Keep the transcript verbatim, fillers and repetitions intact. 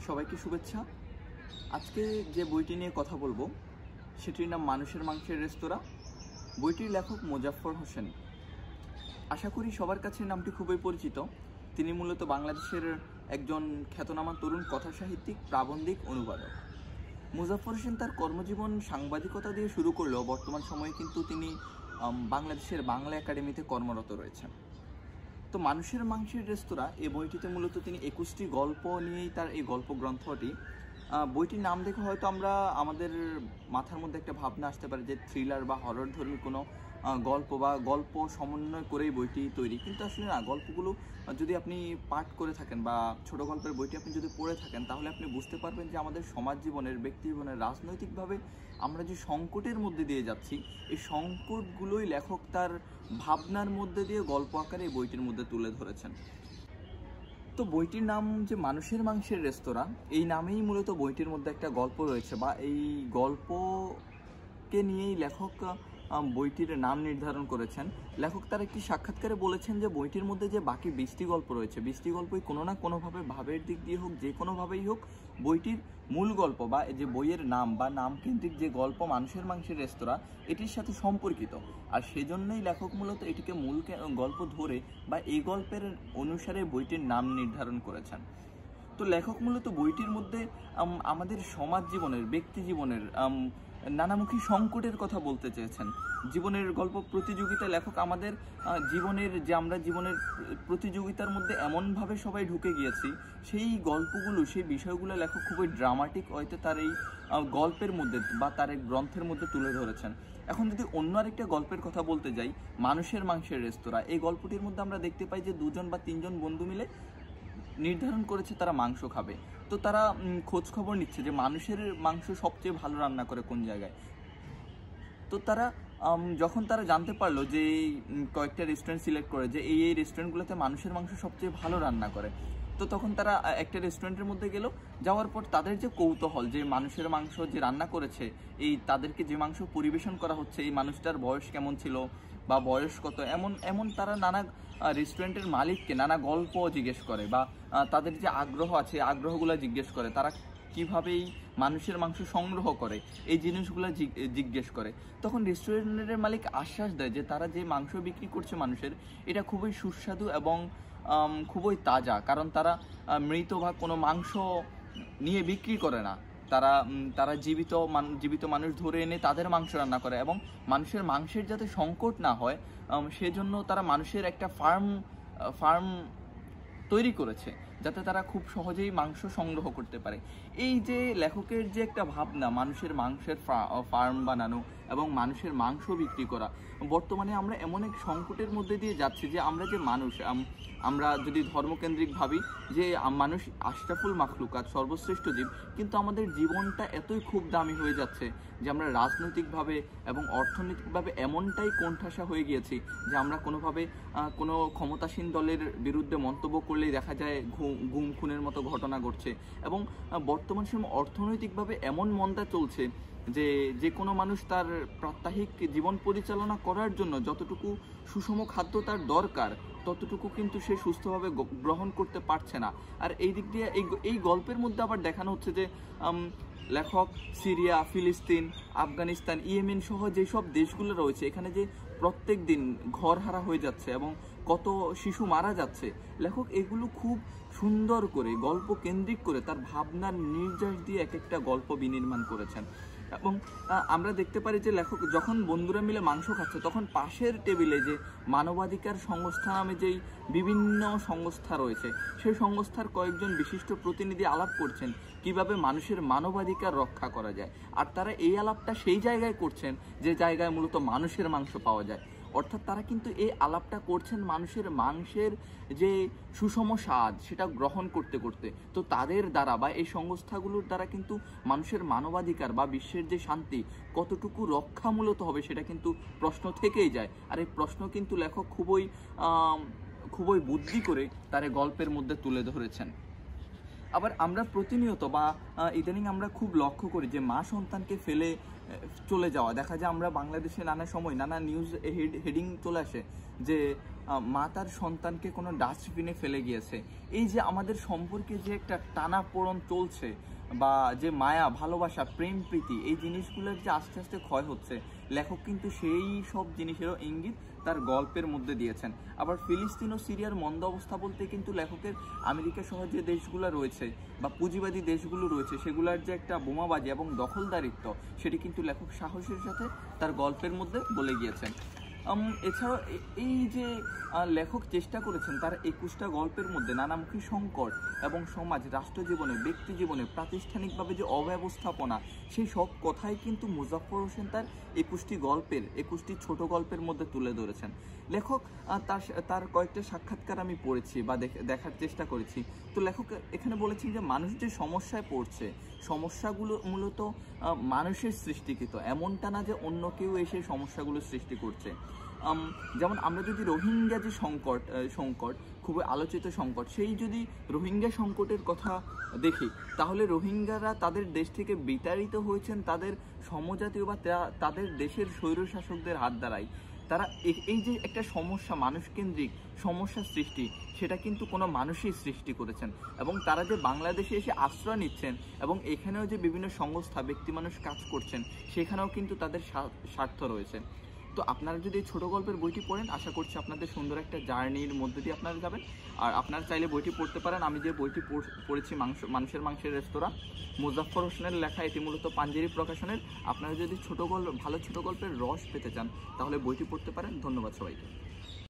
সবাইকে শুভেচ্ছা। আজকে যে বইটি নিয়ে কথা বলবো সেটির নাম মানুষের মাংসের রেস্তোরাঁ। বইটির লেখক মোজাফফর হোসেন। আশা করি সবার কাছে নামটি খুবই পরিচিত। তিনি মূলত বাংলাদেশের একজন খ্যাতনামা তরুণ কথা সাহিত্যিক, প্রাবন্ধিক, অনুবাদক। মোজাফফর হোসেন তার কর্মজীবন সাংবাদিকতা দিয়ে শুরু করলেও বর্তমান সময়ে কিন্তু তিনি বাংলাদেশের বাংলা একাডেমিতে কর্মরত রয়েছেন। তো মানুষের মাংসের রেস্তোরাঁ এই বইটিতে মূলত তিনি একুশটি গল্প নিয়েই তার এই গল্প গ্রন্থটি। বইটির নাম দেখে হয়তো আমরা আমাদের মাথার মধ্যে একটা ভাবনা আসতে পারে যে থ্রিলার বা হরর ধর্মী কোনো গল্প বা গল্প সমন্বয় করেই বইটি তৈরি, কিন্তু আসলে না। গল্পগুলো যদি আপনি পাঠ করে থাকেন বা ছোট গল্পের বইটি আপনি যদি পড়ে থাকেন, তাহলে আপনি বুঝতে পারবেন যে আমাদের সমাজ জীবনের, ব্যক্তি জীবনের, রাজনৈতিকভাবে আমরা যে সংকটের মধ্যে দিয়ে যাচ্ছি, এই সংকটগুলোই লেখক তার ভাবনার মধ্যে দিয়ে গল্প আকারে এই বইটির মধ্যে তুলে ধরেছেন। তো বইটির নাম যে মানুষের মাংসের রেস্তোরাঁ, এই নামেই মূলত বইটির মধ্যে একটা গল্প রয়েছে, বা এই গল্পকে নিয়েই লেখক বইটির নাম নির্ধারণ করেছেন। লেখক তার একটি সাক্ষাৎকারে বলেছেন যে বইটির মধ্যে যে বাকি বিশটি গল্প রয়েছে, বিশটি গল্পই কোনো না কোনোভাবে ভাবের দিক দিয়ে হোক, যে কোনোভাবেই হোক, বইটির মূল গল্প বা যে বইয়ের নাম বা নাম কেন্দ্রিক যে গল্প মানুষের মাংসের রেস্তোরাঁ, এটির সাথে সম্পর্কিত। আর সেজন্যই লেখক মূলত এটিকে মূল গল্প ধরে বা এই গল্পের অনুসারে বইটির নাম নির্ধারণ করেছেন। তো লেখক মূলত বইটির মধ্যে আমাদের সমাজ জীবনের, ব্যক্তি জীবনের নানামুখী সংকটের কথা বলতে চেয়েছেন। জীবনের গল্প প্রতিযোগিতা, লেখক আমাদের জীবনের যে আমরা জীবনের প্রতিযোগিতার মধ্যে এমনভাবে সবাই ঢুকে গিয়েছি, সেই গল্পগুলো, সেই বিষয়গুলো লেখক খুবই ড্রামাটিক হয়তো তার এই গল্পের মধ্যে বা তার এই গ্রন্থের মধ্যে তুলে ধরেছেন। এখন যদি অন্য আরেকটা গল্পের কথা বলতে যাই, মানুষের মাংসের রেস্তোরাঁ, এই গল্পটির মধ্যে আমরা দেখতে পাই যে দুজন বা তিনজন বন্ধু মিলে নির্ধারণ করেছে তারা মাংস খাবে। তো তারা খোঁজ খবর নিচ্ছে যে মানুষের মাংস সবচেয়ে ভালো রান্না করে কোন জায়গায়। তো তারা যখন তারা জানতে পারলো যে কয়েকটা রেস্টুরেন্ট সিলেক্ট করে যে এই এই রেস্টুরেন্টগুলোতে মানুষের মাংস সবচেয়ে ভালো রান্না করে, তো তখন তারা একটা রেস্টুরেন্টের মধ্যে গেল। যাওয়ার পর তাদের যে কৌতূহল যে মানুষের মাংস যে রান্না করেছে, এই তাদেরকে যে মাংস পরিবেশন করা হচ্ছে, এই মানুষটার বয়স কেমন ছিল বা বয়স কত, এমন এমন তারা নানা রেস্টুরেন্টের মালিককে নানা গল্প জিজ্ঞেস করে, বা তাদের যে আগ্রহ আছে আগ্রহগুলো জিজ্ঞেস করে, তারা কীভাবেই মানুষের মাংস সংগ্রহ করে, এই জিনিসগুলো জিজ্ঞেস করে। তখন রেস্টুরেন্টের মালিক আশ্বাস দেয় যে তারা যে মাংস বিক্রি করছে মানুষের, এটা খুবই সুস্বাদু এবং খুবই তাজা, কারণ তারা মৃত বা কোনো মাংস নিয়ে বিক্রি করে না। তারা তারা জীবিত জীবিত মানুষ ধরে এনে তাদের মাংস রান্না করে, এবং মানুষের মাংসের যাতে সংকট না হয় সেজন্য তারা মানুষের একটা ফার্ম ফার্ম তৈরি করেছে, যাতে তারা খুব সহজেই মাংস সংগ্রহ করতে পারে। এই যে লেখকের যে একটা ভাবনা, মানুষের মাংসের ফার্ম বানানো এবং মানুষের মাংস বিক্রি করা, বর্তমানে আমরা এমন এক সংকটের মধ্যে দিয়ে যাচ্ছি যে আমরা যে মানুষ, আমরা যদি ধর্মকেন্দ্রিক ভাবি যে মানুষ আশরাফুল মাখলুকাত, সর্বশ্রেষ্ঠ জীব, কিন্তু আমাদের জীবনটা এতই খুব দামি হয়ে যাচ্ছে যে আমরা রাজনৈতিকভাবে এবং অর্থনৈতিকভাবে এমনটাই কোণঠাসা হয়ে গিয়েছি যে আমরা কোনোভাবে কোনো ক্ষমতাসীন দলের বিরুদ্ধে মন্তব্য করলেই দেখা যায় গুম খুনের মতো ঘটনা ঘটছে। এবং বর্তমান সময় অর্থনৈতিকভাবে এমন মন্দা চলছে যে যে কোনো মানুষ তার প্রাত্যহিক জীবন পরিচালনা করার জন্য যতটুকু সুষম খাদ্য তার দরকার, ততটুকু কিন্তু সে সুস্থভাবে গ্রহণ করতে পারছে না। আর এই দিক দিয়ে এই এই গল্পের মধ্যে আবার দেখানো হচ্ছে যে লেখক সিরিয়া, ফিলিস্তিন, আফগানিস্তান, ইয়েমেন সহ যেসব দেশগুলো রয়েছে, এখানে যে প্রত্যেক দিন ঘর হারা হয়ে যাচ্ছে এবং কত শিশু মারা যাচ্ছে, লেখক এগুলো খুব সুন্দর করে গল্প কেন্দ্রিক করে তার ভাবনার নির্যাস দিয়ে এক একটা গল্প বিনির্মাণ করেছেন। এবং আমরা দেখতে পারি যে লেখক যখন বন্ধুরা মিলে মাংস খাচ্ছে, তখন পাশের টেবিলে যে মানবাধিকার সংস্থা নামে যেই বিভিন্ন সংস্থা রয়েছে, সেই সংস্থার কয়েকজন বিশিষ্ট প্রতিনিধি আলাপ করছেন কিভাবে মানুষের মানবাধিকার রক্ষা করা যায়। আর তারা এই আলাপটা সেই জায়গায় করছেন যে জায়গায় মূলত মানুষের মাংস পাওয়া যায়। অর্থাৎ তারা কিন্তু এই আলাপটা করছেন মানুষের মাংসের যে সুষম স্বাদ, সেটা গ্রহণ করতে করতে। তো তাদের দ্বারা বা এই সংস্থাগুলোর দ্বারা কিন্তু মানুষের মানবাধিকার বা বিশ্বের যে শান্তি কতটুকু রক্ষামূলত হবে, সেটা কিন্তু প্রশ্ন থেকেই যায়। আর এই প্রশ্ন কিন্তু লেখক খুবই খুবই বুদ্ধি করে তার গল্পের মধ্যে তুলে ধরেছেন। আবার আমরা প্রতিনিয়ত বা ইদানিং আমরা খুব লক্ষ্য করি যে মা সন্তানকে ফেলে চলে যাওয়া। দেখা যায় আমরা বাংলাদেশে নানা সময় নানা নিউজ হেডিং চলে আসে যে মা তার সন্তানকে কোনো ডাস্টবিনে ফেলে গিয়েছে। এই যে আমাদের সম্পর্কে যে একটা টানাপোড়েন চলছে বা যে মায়া ভালোবাসা প্রেম প্রীতি এই জিনিসগুলোর যে আস্তে আস্তে ক্ষয় হচ্ছে, লেখক কিন্তু সেই সব জিনিসেরও ইঙ্গিত তার গল্পের মধ্যে দিয়েছেন। আবার ফিলিস্তিন ও সিরিয়ার মন্দ অবস্থা বলতে কিন্তু লেখকের আমেরিকা সহ যে দেশগুলো রয়েছে বা পুঁজিবাদী দেশগুলো রয়েছে সেগুলোর যে একটা বোমাবাজি এবং দখলদারিত্ব সেটি কিন্তু লেখক সাহসের সাথে তার গল্পের মধ্যে বলে গিয়েছেন। এছাড়াও এই যে লেখক চেষ্টা করেছেন তার একুশটা গল্পের মধ্যে নানামুখী সংকট এবং সমাজ, রাষ্ট্র জীবনে, ব্যক্তি জীবনে প্রাতিষ্ঠানিকভাবে যে অব্যবস্থাপনা সেই সব কথাই কিন্তু মোজাফফর হোসেন তার একুশটি গল্পের একুশটি ছোট গল্পের মধ্যে তুলে ধরেছেন। লেখক তার তার কয়েকটা সাক্ষাৎকার আমি পড়েছি বা দেখার চেষ্টা করেছি। তো লেখক এখানে বলেছেন যে মানুষ যে সমস্যায় পড়ছে সমস্যাগুলো মূলত মানুষের সৃষ্টিকৃত, এমনটা না যে অন্য কেউ এসে সমস্যাগুলো সৃষ্টি করছে। যেমন আমরা যদি রোহিঙ্গা যে সংকট সংকট খুবই আলোচিত সংকট, সেই যদি রোহিঙ্গা সংকটের কথা দেখি তাহলে রোহিঙ্গারা তাদের দেশ থেকে বিতাড়িত হয়েছেন তাদের সমজাতীয় বা তাদের দেশের স্বৈরশাসকদের হাত দ্বারাই। তারা এই যে একটা সমস্যা মানুষকেন্দ্রিক সমস্যা সৃষ্টি সেটা কিন্তু কোনো মানুষই সৃষ্টি করেছেন, এবং তারা যে বাংলাদেশে এসে আশ্রয় নিচ্ছেন এবং এখানেও যে বিভিন্ন সংস্থা ব্যক্তি মানুষ কাজ করছেন সেখানেও কিন্তু তাদের স্বার্থ রয়েছে। তো আপনারা যদি এই ছোটো গল্পের বইটি পড়েন আশা করছি আপনাদের সুন্দর একটা জার্নির মধ্যে দিয়ে আপনারা যাবেন। আর আপনারা চাইলে বইটি পড়তে পারেন। আমি যে বইটি পড়েছি মাংস মানুষের মাংসের রেস্তোরাঁ, মোজাফফর হোসেনের লেখা, এটি মূলত পাঞ্জেরি প্রকাশনের। আপনারা যদি ছোটো গল্প ভালো ছোটো গল্পের রস পেতে চান তাহলে বইটি পড়তে পারেন। ধন্যবাদ সবাইকে।